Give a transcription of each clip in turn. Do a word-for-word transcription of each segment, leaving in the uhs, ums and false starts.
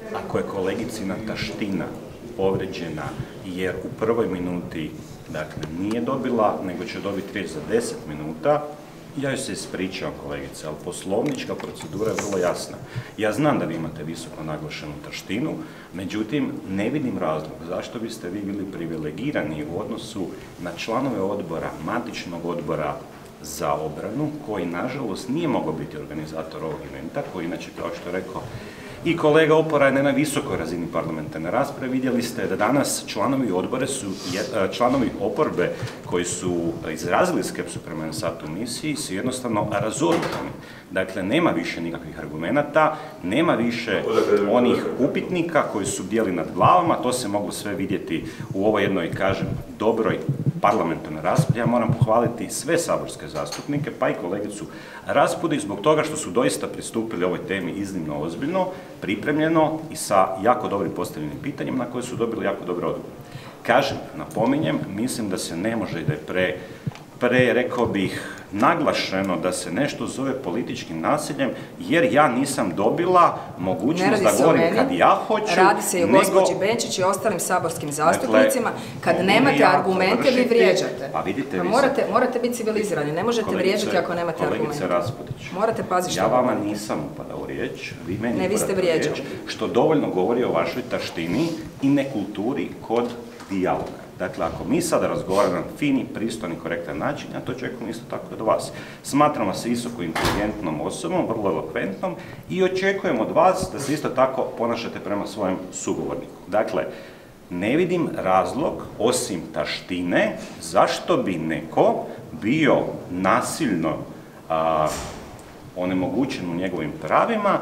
ako je kolegicina taština povređena jer u prvoj minuti dakle, nije dobila, nego će dobiti riječ za deset minuta, ja joj se ispričavam, kolegice, ali poslovnička procedura je vrlo jasna. Ja znam da vi imate visoko naglašenu taštinu, međutim, ne vidim razlog zašto biste vi bili privilegirani u odnosu na članove odbora, matičnog odbora za obranu, koji, nažalost, nije mogao biti organizator ovog eventa, koji, inače, kao što je rekao i kolega Opara, je na visokoj razini parlamentarne rasprave. Vidjeli ste da danas članovi odbore su, članovi oporbe koji su izrazili skepsu prema satu misiji su jednostavno razoružani. Dakle, nema više nikakvih argumenata, nema više onih upitnika koji su bdjeli nad glavama, to se moglo sve vidjeti u ovoj jednoj, kažem, dobroj parlamentarnoj raspravi. Ja moram pohvaliti sve saborske zastupnike, pa i kolegicu Raspudić, zbog toga što su doista pristupili ovoj temi iznimno ozbiljno, pripremljeno i sa jako dobrim postavljenim pitanjem na koje su dobili jako dobre odgovore. Kažem, napominjem, mislim da se ne može, da je pre, pre, rekao bih, naglašeno da se nešto zove političkim nasiljem, jer ja nisam dobila mogućnost da govorim kad ja hoću. Radi se i o gospođi Benčić i ostalim saborskim zastupnicima. Kad nemate argumente, vi vrijeđate. Pa vidite, morate biti civilizirani, ne možete vrijeđati ako nemate argumente. Kolegice Raspudić, morate paziti što ja vama nisam upadao u riječ, vi meni upadate u riječ, što dovoljno govori o vašoj taštini i nekulturi kod dijaloga. Dakle, ako mi sada razgovaramo na fini, pristojni, korektan način, ja to očekujem isto tako od vas. Smatram vas visoko inteligentnom osobom, vrlo elokventnom i očekujem od vas da se isto tako ponašate prema svojem sugovorniku. Dakle, ne vidim razlog, osim taštine, zašto bi neko bio nasilno a, onemogućen u njegovim pravima,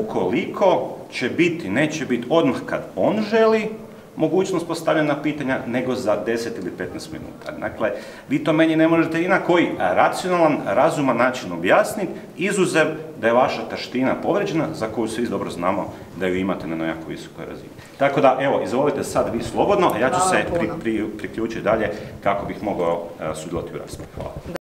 ukoliko će biti, neće biti odmah kad on želi, mogućnost postavljena pitanja, nego za deset ili petnaest minuta. Dakle, vi to meni ne možete ni na koji racionalan, razuman način objasniti, izuzev da je vaša taština povređena, za koju svi dobro znamo da ju imate na jako visokoj razini. Tako da, evo, izvolite sad vi slobodno, a ja ću se pri, pri, priključiti dalje kako bih mogao uh, sudjelovati u raspravi. Hvala.